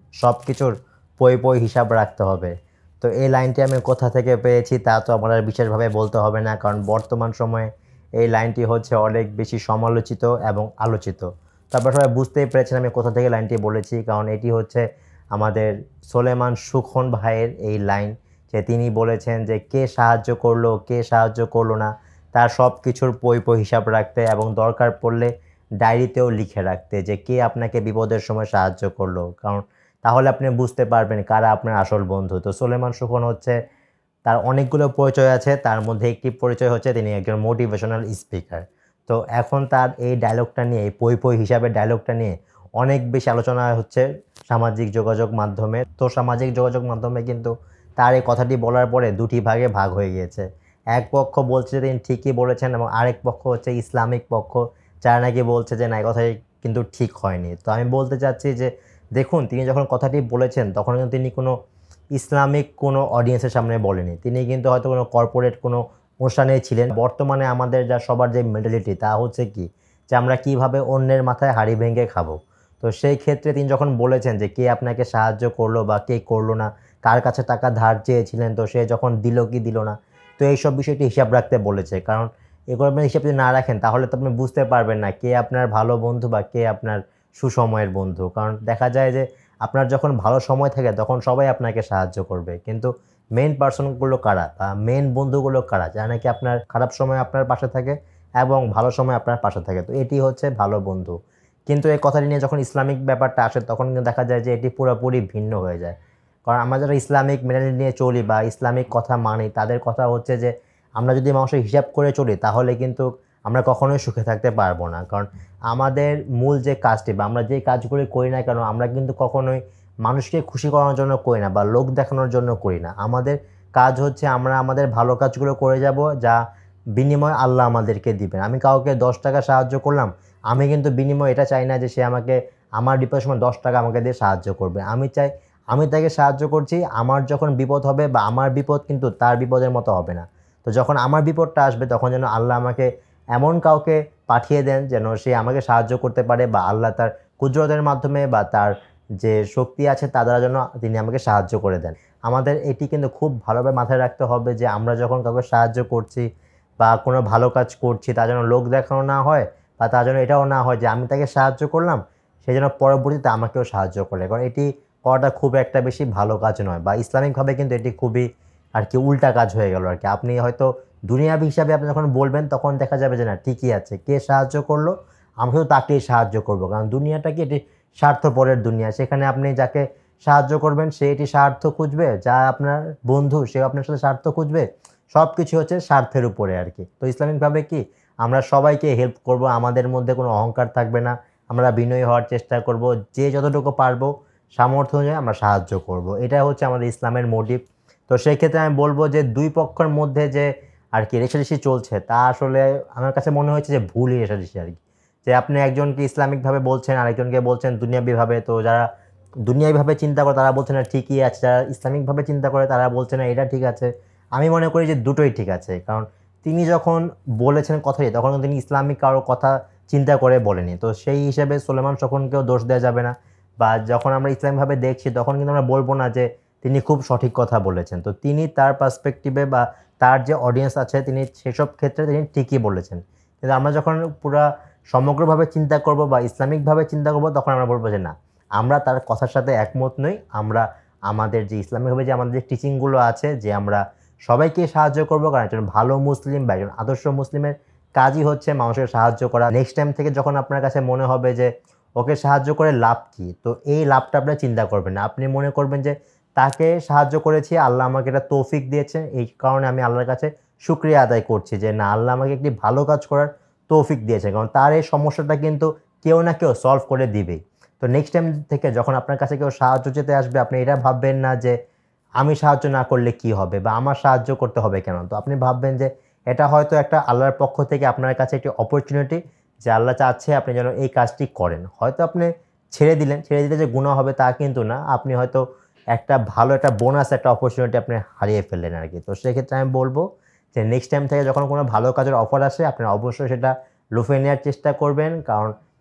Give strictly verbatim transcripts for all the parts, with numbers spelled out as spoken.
সব কিছুর পই পই হিসাব রাখতে হবে। তো এই লাইনটি আমি কোথা থেকে পেয়েছি তা তো আমার আর বিশেষভাবে বলতে হবে না, কারণ বর্তমান সময়ে এই লাইনটি হচ্ছে অনেক বেশি সমালোচিত এবং আলোচিত। তারপর সবাই বুঝতেই পেরেছেন আমি কোথা থেকে লাইনটি বলেছি, কারণ এটি হচ্ছে আমাদের সোলেমান সুখন ভাইয়ের এই লাইন, যে তিনি বলেছেন যে কে সাহায্য করলো কে সাহায্য করলো না তার সব কিছুর পই পই হিসাব রাখতে, এবং দরকার পড়লে ডায়েরিতেও লিখে রাখতে যে কে আপনাকে বিপদের সময় সাহায্য করলো, কারণ তাহলে আপনি বুঝতে পারবেন কারা আপনার আসল বন্ধু। তো সোলেমান সুখন হচ্ছে, তার অনেকগুলো পরিচয় আছে, তার মধ্যে একটি পরিচয় হচ্ছে তিনি একজন মোটিভেশনাল স্পিকার। তো এখন তার এই ডায়লগটা নিয়ে, এই পই পই হিসাবের ডায়লগটা নিয়ে অনেক বেশি আলোচনা হচ্ছে সামাজিক যোগাযোগ মাধ্যমে। তো সামাজিক যোগাযোগ মাধ্যমে কিন্তু তার এই কথাটি বলার পরে দুটি ভাগে ভাগ হয়ে গিয়েছে। এক পক্ষ বলছে যে তিনি ঠিকই বলেছেন, এবং আরেক পক্ষ হচ্ছে ইসলামিক পক্ষ, যারা নাকি বলছে যে না, এই কথাটি কিন্তু ঠিক হয়নি। তো আমি বলতে চাচ্ছি যে দেখুন, তিনি যখন কথাটি বলেছেন তখন কিন্তু তিনি কোনো ইসলামিক কোনো অডিয়েন্সের সামনে বলেনি, তিনি কিন্তু হয়তো কোনো কর্পোরেট কোনো অনুষ্ঠানে ছিলেন। বর্তমানে আমাদের যা সবার যে মেন্টালিটি তা হচ্ছে কি, যে আমরা কিভাবে অন্যের মাথায় হাঁড়ি ভেঙে খাবো। তো সেই ক্ষেত্রে তিনি যখন বলেছেন যে কে আপনাকে সাহায্য করলো বা কে করলো না, কার কাছে টাকা ধার চেয়েছিলেন, তো সে যখন দিল কি দিল না, তো এইসব বিষয়টি হিসাব রাখতে বলেছে। কারণ এগুলো আপনি হিসাব যদি না রাখেন তাহলে তো আপনি বুঝতে পারবেন না কে আপনার ভালো বন্ধু বা কে আপনার সুসময়ের বন্ধু। কারণ দেখা যায় যে আপনার যখন ভালো সময় থাকে তখন সবাই আপনাকে সাহায্য করবে, কিন্তু মেইন পার্সনগুলো কারা বা মেইন বন্ধুগুলো কারা, যারা নাকি আপনার খারাপ সময় আপনার পাশে থাকে এবং ভালো সময় আপনার পাশে থাকে, তো এটি হচ্ছে ভালো বন্ধু। কিন্তু এই কথাটি নিয়ে যখন ইসলামিক ব্যাপারটা আসে তখন কিন্তু দেখা যায় যে এটি পুরোপুরি ভিন্ন হয়ে যায়। কারণ আমরা যারা ইসলামিক মেনে নিয়ে চলি বা ইসলামিক কথা মানি, তাদের কথা হচ্ছে যে আমরা যদি মানুষের হিসাব করে চলি তাহলে কিন্তু আমরা কখনোই সুখে থাকতে পারবো না। কারণ আমাদের মূল যে কাজটি বা আমরা যে কাজগুলি করি না কেন, আমরা কিন্তু কখনোই মানুষকে খুশি করানোর জন্য করি না বা লোক দেখানোর জন্য করি না। আমাদের কাজ হচ্ছে আমরা আমাদের ভালো কাজগুলো করে যাব, যা বিনিময় আল্লাহ আমাদেরকে দিবেন। আমি কাউকে দশ টাকা সাহায্য করলাম, আমি কিন্তু বিনিময় এটা চাই না যে সে আমাকে আমার বিপদের সময় দশ টাকা আমাকে দিয়ে সাহায্য করবে। আমি চাই আমি তাকে সাহায্য করছি, আমার যখন বিপদ হবে বা আমার বিপদ কিন্তু তার বিপদের মতো হবে না। তো যখন আমার বিপদটা আসবে তখন যেন আল্লাহ আমাকে এমন কাউকে পাঠিয়ে দেন যেন সে আমাকে সাহায্য করতে পারে, বা আল্লাহ তার কুদরতের মাধ্যমে বা তার যে শক্তি আছে তা দ্বারা যেন তিনি আমাকে সাহায্য করে দেন। আমাদের এটি কিন্তু খুব ভালোভাবে মাথায় রাখতে হবে যে আমরা যখন কাউকে সাহায্য করছি বা কোনো ভালো কাজ করছি, তা যেন লোক দেখানো না হয়, বা তা যেন এটাও না হয় যে আমি তাকে সাহায্য করলাম সে যেন পরবর্তীতে আমাকেও সাহায্য করে। কারণ এটি করাটা খুব একটা বেশি ভালো কাজ নয়, বা ইসলামিকভাবে কিন্তু এটি খুবই আর কি উল্টা কাজ হয়ে গেল আর কি। আপনি হয়তো দুনিয়াবি হিসাবে আপনি যখন বলবেন তখন দেখা যাবে যে না, ঠিকই আছে, কে সাহায্য করলো আমি তো তাকেই সাহায্য করব। কারণ দুনিয়াটা কি, এটি স্বার্থপরের দুনিয়া, সেখানে আপনি যাকে সাহায্য করবেন সে এটি স্বার্থ খুঁজবে, যা আপনার বন্ধু সেও আপনার সাথে স্বার্থ খুঁজবে, সব কিছু হচ্ছে স্বার্থের উপরে আর কি। তো ইসলামিকভাবে কি, আমরা সবাইকে হেল্প করব, আমাদের মধ্যে কোনো অহংকার থাকবে না, আমরা বিনয়ী হওয়ার চেষ্টা করব, যে যতটুকু পারবো সামর্থ্য অনুযায়ী আমরা সাহায্য করব। এটা হচ্ছে আমাদের ইসলামের মোটিভ। তো সেই ক্ষেত্রে আমি বলবো যে দুই পক্ষের মধ্যে যে আর কি রেষারেষি চলছে তা আসলে আমার কাছে মনে হয়েছে যে ভুলই রেষারেষি আর কি। যে আপনি একজনকে ইসলামিকভাবে বলছেন, আরেকজনকে বলছেন দুনিয়াবিভাবে। তো যারা দুনিয়াবিভাবে চিন্তা করে তারা বলছে না ঠিকই আছে, যারা ইসলামিকভাবে চিন্তা করে তারা বলছে না এটা ঠিক আছে। আমি মনে করি যে দুটোই ঠিক আছে, কারণ তিনি যখন বলেছেন কথাটি তখন তিনি ইসলামিক কারো কথা চিন্তা করে বলেনি। তো সেই হিসেবে সোলেমান শোখনকেও দোষ দেওয়া যাবে না, বা যখন আমরা ইসলামিকভাবে দেখছি তখন কিন্তু আমরা বলবো না যে তিনি খুব সঠিক কথা বলেছেন। তো তিনি তার পার্সপেক্টিভে বা তার যে অডিয়েন্স আছে তিনি সেসব ক্ষেত্রে তিনি ঠিকই বলেছেন। কিন্তু আমরা যখন পুরা সমগ্রভাবে চিন্তা করব বা ইসলামিকভাবে চিন্তা করব তখন আমরা বলবো যে না, আমরা তার কথার সাথে একমত নই। আমরা আমাদের যে ইসলামিকভাবে যে আমাদের যে টিচিংগুলো আছে যে আমরা সবাইকে সাহায্য করব, কারণ একজন ভালো মুসলিম বা একজন আদর্শ মুসলিমের কাজই হচ্ছে মানুষের সাহায্য করা। নেক্সট টাইম থেকে যখন আপনার কাছে মনে হবে যে ওকে সাহায্য করে লাভ কী, তো এই লাভটা আপনি চিন্তা করবেন না। আপনি মনে করবেন যে তাকে সাহায্য করেছি, আল্লাহ আমাকে এটা তৌফিক দিয়েছে, এই কারণে আমি আল্লাহর কাছে শুকরিয়া আদায় করছি যে না, আল্লাহ আমাকে একটি ভালো কাজ করার তৌফিক দিয়েছে, কারণ তার এই সমস্যাটা কিন্তু কেউ না কেউ সলভ করে দিবেই। তো নেক্সট টাইম থেকে যখন আপনার কাছে কেউ সাহায্য চেতে আসবে আপনি এটা ভাববেন না যে আমি সাহায্য না করলে কি হবে বা আমার সাহায্য করতে হবে কেন। তো আপনি ভাববেন যে এটা হয়তো একটা আল্লাহর পক্ষ থেকে আপনার কাছে একটি অপরচুনিটি, যে আল্লাহ চাচ্ছে আপনি যেন এই কাজটি করেন। হয়তো আপনি ছেড়ে দিলেন, ছেড়ে দিলে যে গুনাহ হবে তা কিন্তু না, আপনি হয়তো একটা ভালো একটা বোনাস, একটা অপরচুনিটি আপনি হারিয়ে ফেললেন আর কি। তো সেক্ষেত্রে আমি বলবো যে নেক্সট টাইম থেকে যখন কোনো ভালো কাজের অফার আসে আপনারা অবশ্যই সেটা লুফে নেওয়ার চেষ্টা করবেন, কারণ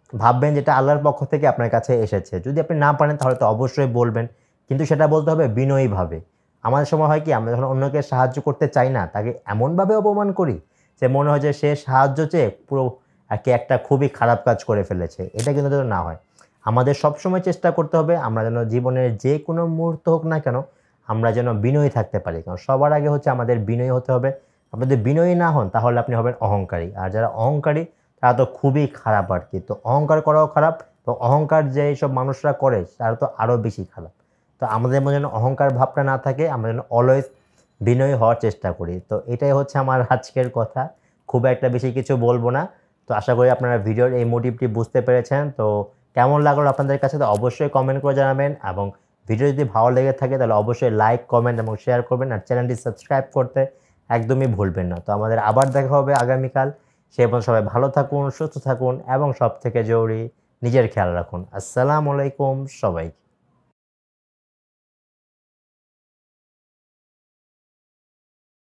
ভাববেন যেটা আল্লাহর পক্ষ থেকে আপনার কাছে এসেছে। যদি আপনি না পারেন তাহলে তো অবশ্যই বলবেন, কিন্তু সেটা বলতে হবে বিনয়ীভাবে। আমাদের সময় হয় কি আমরা যখন অন্যকে সাহায্য করতে চাই না, তাকে এমনভাবে অপমান করি যে মনে হয় যে সে সাহায্য চেয়ে পুরো আরকি একটা খুবই খারাপ কাজ করে ফেলেছে। এটা কিন্তু যেন না হয়। আমাদের সবসময় চেষ্টা করতে হবে আমরা যেন জীবনের যে কোনো মুহূর্ত হোক না কেন, আমরা যেন বিনয়ী থাকতে পারি। কারণ সবার আগে হচ্ছে আমাদের বিনয়ী হতে হবে। আপনি যদি বিনয়ী না হন তাহলে আপনি হবেন অহংকারী। আর যারা অহংকারী তারা তো খুবই খারাপ আরকি। তো অহংকার করাও খারাপ, তো অহংকার যেসব মানুষরা করে তারা তো আরও বেশি খারাপ। তো আমাদের মধ্যে যেন অহংকার ভাবটা না থাকে, আমরা যেন অলওয়েজ বিনয়ী হওয়ার চেষ্টা করি। তো এটাই হচ্ছে আমার আজকের কথা। খুব একটা বেশি কিছু বলব না। তো আশা করি আপনারা ভিডিওর এই মোটিভটি বুঝতে পেরেছেন। তো কেমন লাগলো আপনাদের কাছে তো অবশ্যই কমেন্ট করে জানাবেন, এবং ভিডিও যদি ভালো লেগে থাকে তাহলে অবশ্যই লাইক, কমেন্ট এবং শেয়ার করবেন, আর চ্যানেলটি সাবস্ক্রাইব করতে একদমই ভুলবেন না। তো আমাদের আবার দেখা হবে আগামীকাল। সে পর্যন্ত সবাই ভালো থাকুন, সুস্থ থাকুন এবং সবথেকে জরুরি নিজের খেয়াল রাখুন। আসসালামু আলাইকুম সবাইকে।